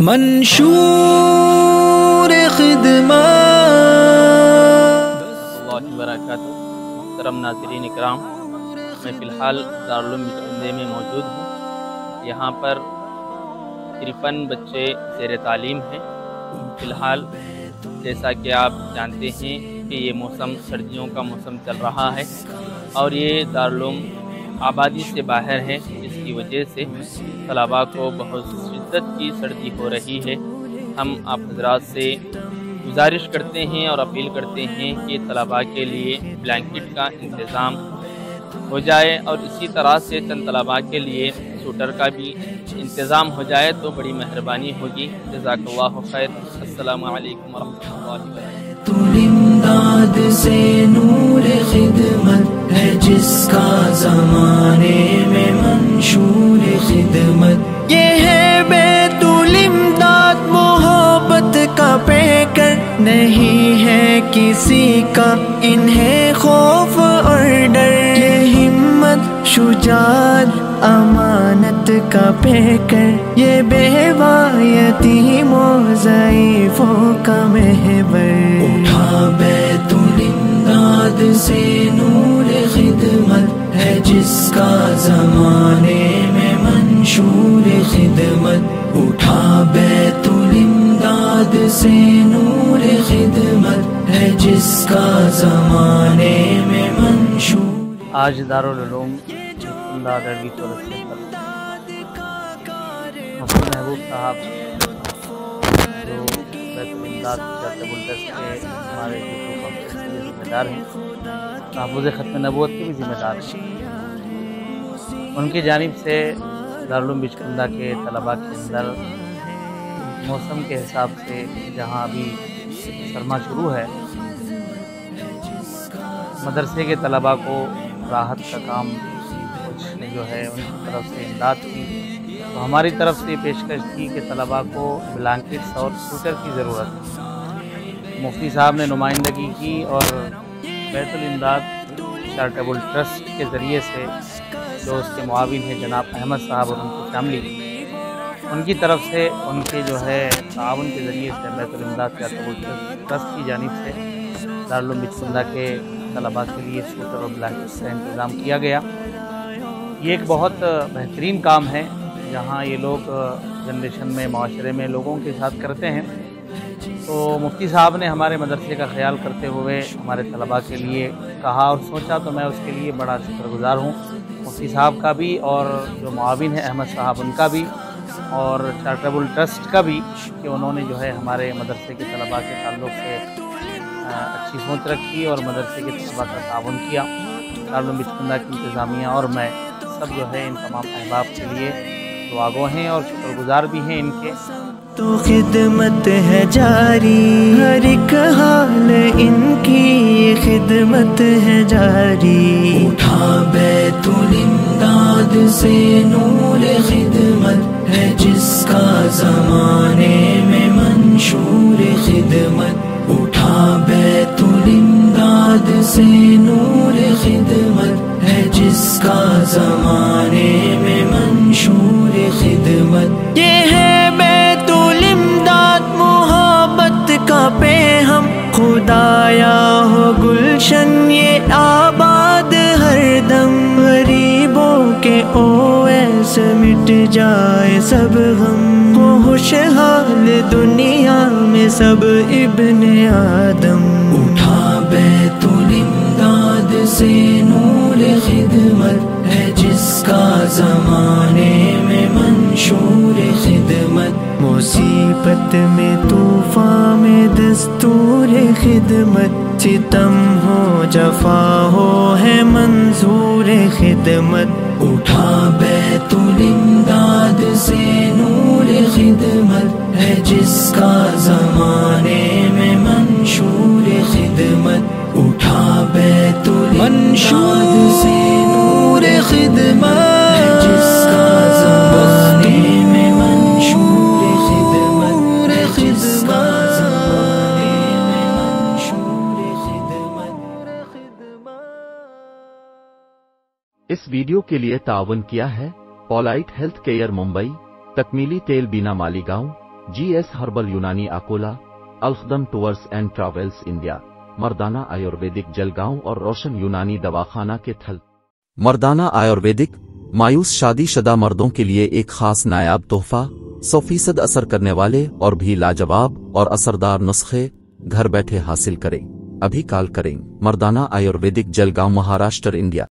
منشور خدمات اللہ وبرکاتہ۔ محترم ناظرین اکرام، میں فی الحال دارالعلوم بچکندے میں موجود ہوں۔ یہاں پر 53 بچے زیر تعلیم ہیں۔ فی الحال جیسا کہ آپ جانتے ہیں کہ یہ موسم سردیوں کا موسم چل رہا ہے اور یہ دارالعلوم آبادی سے باہر ہے، جس کی وجہ سے طلباء کو بہت شدت کی سردی ہو رہی ہے۔ ہم آپ حضرات سے گزارش کرتے ہیں اور اپیل کرتے ہیں کہ طلباء کے لیے بلینکٹ کا انتظام ہو جائے اور اسی طرح سے چند طلباء کے لیے سوٹر کا بھی انتظام ہو جائے تو بڑی مہربانی ہوگی۔ جزاک اللہ خیر۔ السلام علیکم ورحمۃ اللہ وبرکاتہ۔ تو امداد سے نور خدمت ہے جس کا زمانے میں منشور خدمت، یہ ہے بیت الامداد محبت کا پیکر، نہیں ہے کسی کا انہیں خوف اور ڈر، یہ ہمت شجاعت امانت کا پیکر، یہ بیوہ یتیموں ضعیفوں کا محور، اٹھا بیت الامداد سے نور خدمت ہے جس کا زمانے میں منشور خدمت، اٹھا بیت الامداد سے نور خدمت ہے جس کا زمانے میں منشور۔ آج دارالعلوم داروی سورت سے مفتی محبوب صاحب جو بیت الامداد چیریٹیبل ٹرسٹ کے ہمارے کانفرنس کے ذمہ دار ہیں، تحفظ ختم نبوت کے بھی ذمہ دار ہیں، ان کی جانب سے دارالعلوم بچکندہ کے طلباء کے اندر موسم کے حساب سے جہاں ابھی سرما شروع ہے، مدرسے کے طلباء کو راحت کا کام کچھ جو ہے ان کی طرف سے امداد کی، تو ہماری طرف سے پیشکش تھی کہ طلباء کو بلینکٹس اور سوٹر کی ضرورت ہے۔ مفتی صاحب نے نمائندگی کی اور بیت الامداد چیریٹیبل ٹرسٹ کے ذریعے سے جو اس کے معاون ہیں جناب احمد صاحب اور ان کی فیملی، ان کی طرف سے ان کے جو ہے تعاون کے ذریعے سے بیت الامداد چیریٹیبل ٹرسٹ کی جانب سے دارالعلوم بچکندہ کے طلباء کے لیے سوٹر اور بلینکٹس کا انتظام کیا گیا۔ یہ ایک بہت بہترین کام ہے جہاں یہ لوگ جنریشن میں معاشرے میں لوگوں کے ساتھ کرتے ہیں، تو مفتی صاحب نے ہمارے مدرسے کا خیال کرتے ہوئے ہمارے طلباء کے لیے کہا اور سوچا، تو میں اس کے لیے بڑا شکر گزار ہوں مفتی صاحب کا بھی اور جو معاون ہے احمد صاحب ان کا بھی اور چیریٹیبل ٹرسٹ کا بھی، کہ انہوں نے جو ہے ہمارے مدرسے کے طلباء کے تعلق سے اچھی سوچ رکھی اور مدرسے کے طلباء کا تعاون کیا۔ دارالعلوم بچکندہ کی انتظامیہ اور میں سب جو ہے ان تمام احباب کے لیے دعاگو ہیں اور شکر گزار بھی ہیں ان کے۔ تو خدمت ہے جاری، ہر ایک حال ان کی خدمت ہے جاری، اٹھا بیت الامداد سے نور خدمت ہے جس کا زمانے میں منشور خدمت، اٹھا بیت الامداد سے نور خدمت ہے جس کا زمانے میں منشور خدمت، یہ ہے بیت الامداد محبت کا پیغام، خدایا ہو گلشن یہ آباد ہر دم، غریبوں کے اویس مٹ جائے سب غم، ہو خوشحال دنیا میں سب ابن آدم، اٹھا بیت الامداد سے نور خدمت ہے جس کا زمانے میں منشور خدمت، مصیبت میں طوفان میں دستور خدمت، ستم ہو جفا ہو ہے منظور خدمت، اٹھا بیت الامداد سے نور خدمت ہے جس کا زمانے میں منشور خدمت، اٹھا بیت الامداد سے نور خدمت ہے جس کا زمانے میں منشور خدمت، جس کا زمانے میں منشور خدمت۔ اس ویڈیو کے لیے تعاون کیا ہے پولائٹ ہیلتھ کیئر ممبئی، تکمیلی تیل بینا Malegaon, GS herbal Unani Akola, Alakhdam tours and travels India, Mardana Ayurvedic Jalgaon और रोशन यूनानी दवाखाना के थल। मर्दाना आयुर्वेदिक मायूस शादीशुदा मर्दों के लिए एक खास नायाब तोहफा, 100% असर करने वाले और भी लाजवाब और असरदार नुस्खे घर बैठे हासिल करें। अभी कॉल करें। Mardana Ayurvedic Jalgaon, Maharashtra, India.